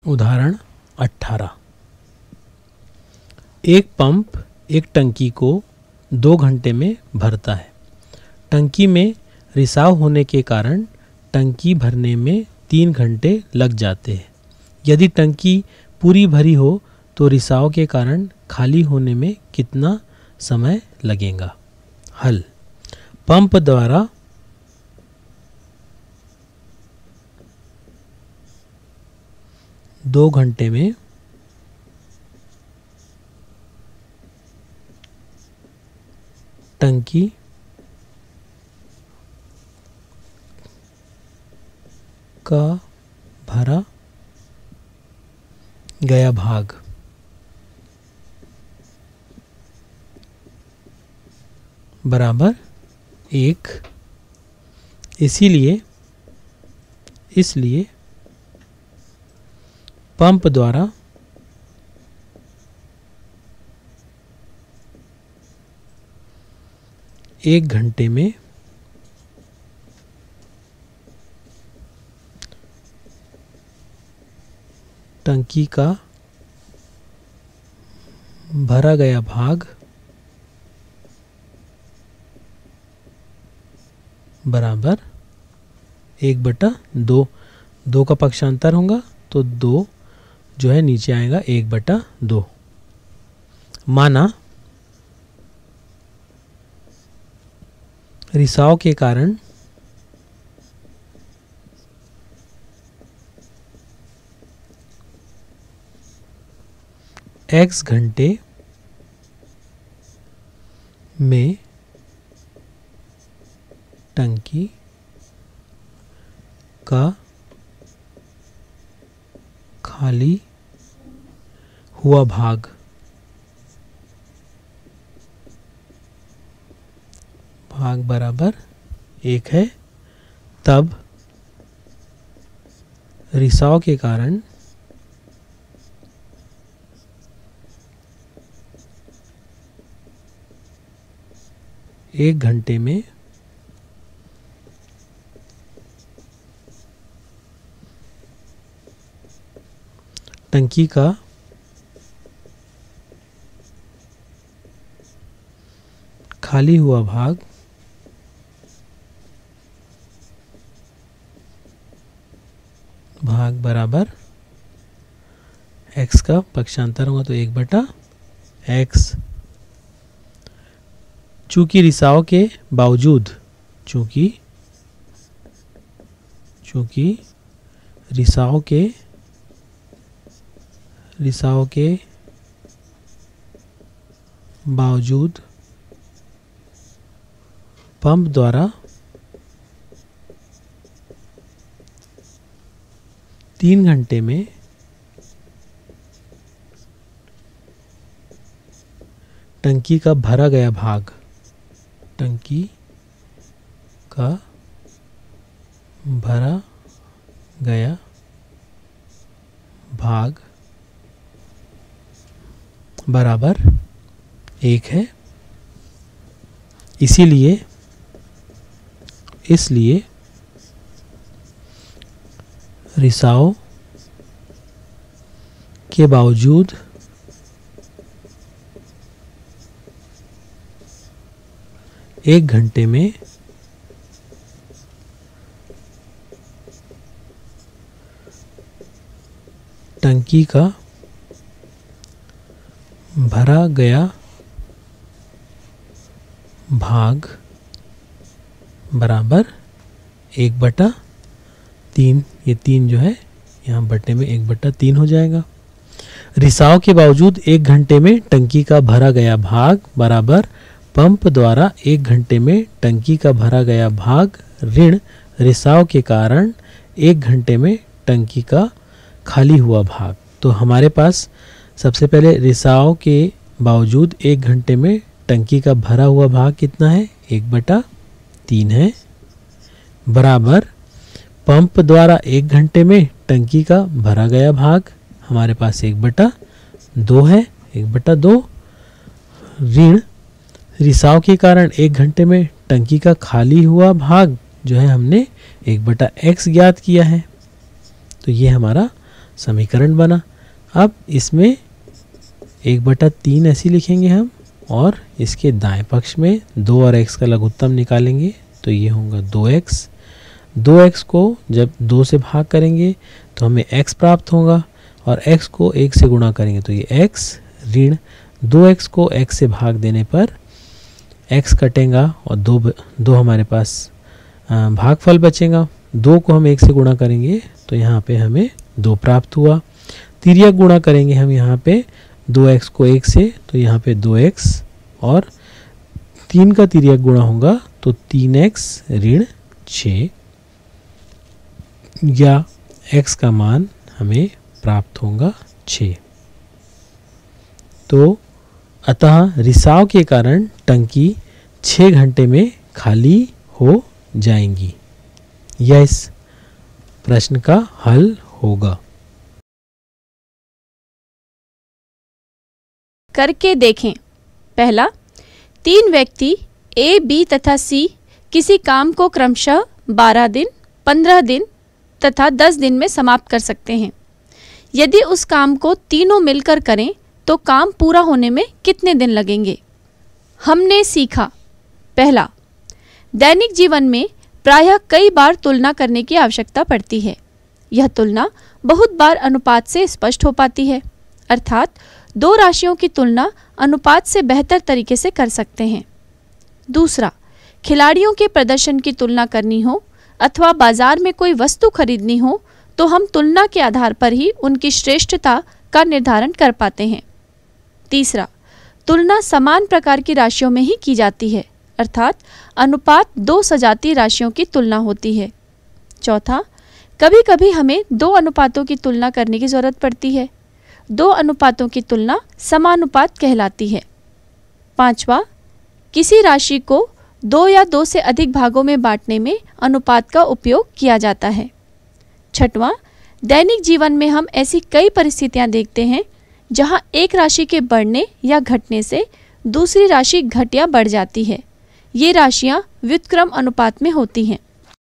उदाहरण 18। एक पंप एक टंकी को 2 घंटे में भरता है। टंकी में रिसाव होने के कारण टंकी भरने में 3 घंटे लग जाते हैं। यदि टंकी पूरी भरी हो तो रिसाव के कारण खाली होने में कितना समय लगेगा? हल। पंप द्वारा दो घंटे में टंकी का भरा गया भाग बराबर 1। इसलिए पंप द्वारा एक घंटे में टंकी का भरा गया भाग बराबर 1/2। 2 का पक्षांतर होगा तो 2 जो है नीचे आएगा 1/2। माना रिसाव के कारण x घंटे में टंकी का खाली हुआ भाग बराबर 1 है। तब रिसाव के कारण एक घंटे में टंकी का खाली हुआ भाग बराबर x का पक्षांतर होगा तो 1/x। चूंकि रिसाव के बावजूद रिसाव के बावजूद पंप द्वारा 3 घंटे में टंकी का भरा गया भाग बराबर 1 है। इसलिए रिसाव के बावजूद एक घंटे में टंकी का भरा गया भाग बराबर 1/3। ये 3 जो है यहाँ बटे में 1/3 हो जाएगा। रिसाव के बावजूद 1 घंटे में टंकी का भरा गया भाग बराबर पंप द्वारा 1 घंटे में टंकी का भरा गया भाग ऋण रिसाव के कारण 1 घंटे में टंकी का खाली हुआ भाग। तो हमारे पास सबसे पहले रिसाव के बावजूद 1 घंटे में टंकी का भरा हुआ भाग कितना है? 1/3 है बराबर पंप द्वारा 1 घंटे में टंकी का भरा गया भाग हमारे पास 1/2 है। 1/2 ऋण रिसाव के कारण 1 घंटे में टंकी का खाली हुआ भाग जो है हमने 1/x ज्ञात किया है। तो ये हमारा समीकरण बना। अब इसमें 1/3 ऐसे लिखेंगे हम, और इसके दाएं पक्ष में 2 और x का लघुत्तम निकालेंगे तो ये होगा 2x। 2x को जब 2 से भाग करेंगे तो हमें x प्राप्त होगा, और x को 1 से गुणा करेंगे तो ये x ऋण 2x को x से भाग देने पर x कटेगा और 2 हमारे पास भागफल बचेगा। 2 को हम 1 से गुणा करेंगे तो यहाँ पे हमें 2 प्राप्त हुआ। तिर्यक गुणा करेंगे हम यहाँ पे 2x को 1 से तो यहाँ पे 2x, और 3 का तिर्यक गुणा होगा तो 3x ऋण 6, या x का मान हमें प्राप्त होगा 6। तो अतः रिसाव के कारण टंकी 6 घंटे में खाली हो जाएंगी। यह इस प्रश्न का हल होगा। करके देखें। पहला, 3 व्यक्ति ए, बी तथा सी किसी काम को क्रमशः 12 दिन, 15 दिन तथा 10 दिन में समाप्त कर सकते हैं। यदि उस काम को तीनों मिलकर करें तो काम पूरा होने में कितने दिन लगेंगे? हमने सीखा। पहला, दैनिक जीवन में प्रायः कई बार तुलना करने की आवश्यकता पड़ती है। यह तुलना बहुत बार अनुपात से स्पष्ट हो पाती है, अर्थात 2 राशियों की तुलना अनुपात से बेहतर तरीके से कर सकते हैं। दूसरा, खिलाड़ियों के प्रदर्शन की तुलना करनी हो अथवा बाजार में कोई वस्तु खरीदनी हो तो हम तुलना के आधार पर ही उनकी श्रेष्ठता का निर्धारण कर पाते हैं। तीसरा, तुलना समान प्रकार की राशियों में ही की जाती है, अर्थात अनुपात 2 सजातीय राशियों की तुलना होती है। चौथा, कभी कभी हमें 2 अनुपातों की तुलना करने की जरूरत पड़ती है। 2 अनुपातों की तुलना समानुपात कहलाती है। पांचवा, किसी राशि को 2 या 2 से अधिक भागों में बांटने में अनुपात का उपयोग किया जाता है। छठवां, दैनिक जीवन में हम ऐसी कई परिस्थितियां देखते हैं जहां एक राशि के बढ़ने या घटने से दूसरी राशि घट या बढ़ जाती है। ये राशियां व्युत्क्रम अनुपात में होती हैं।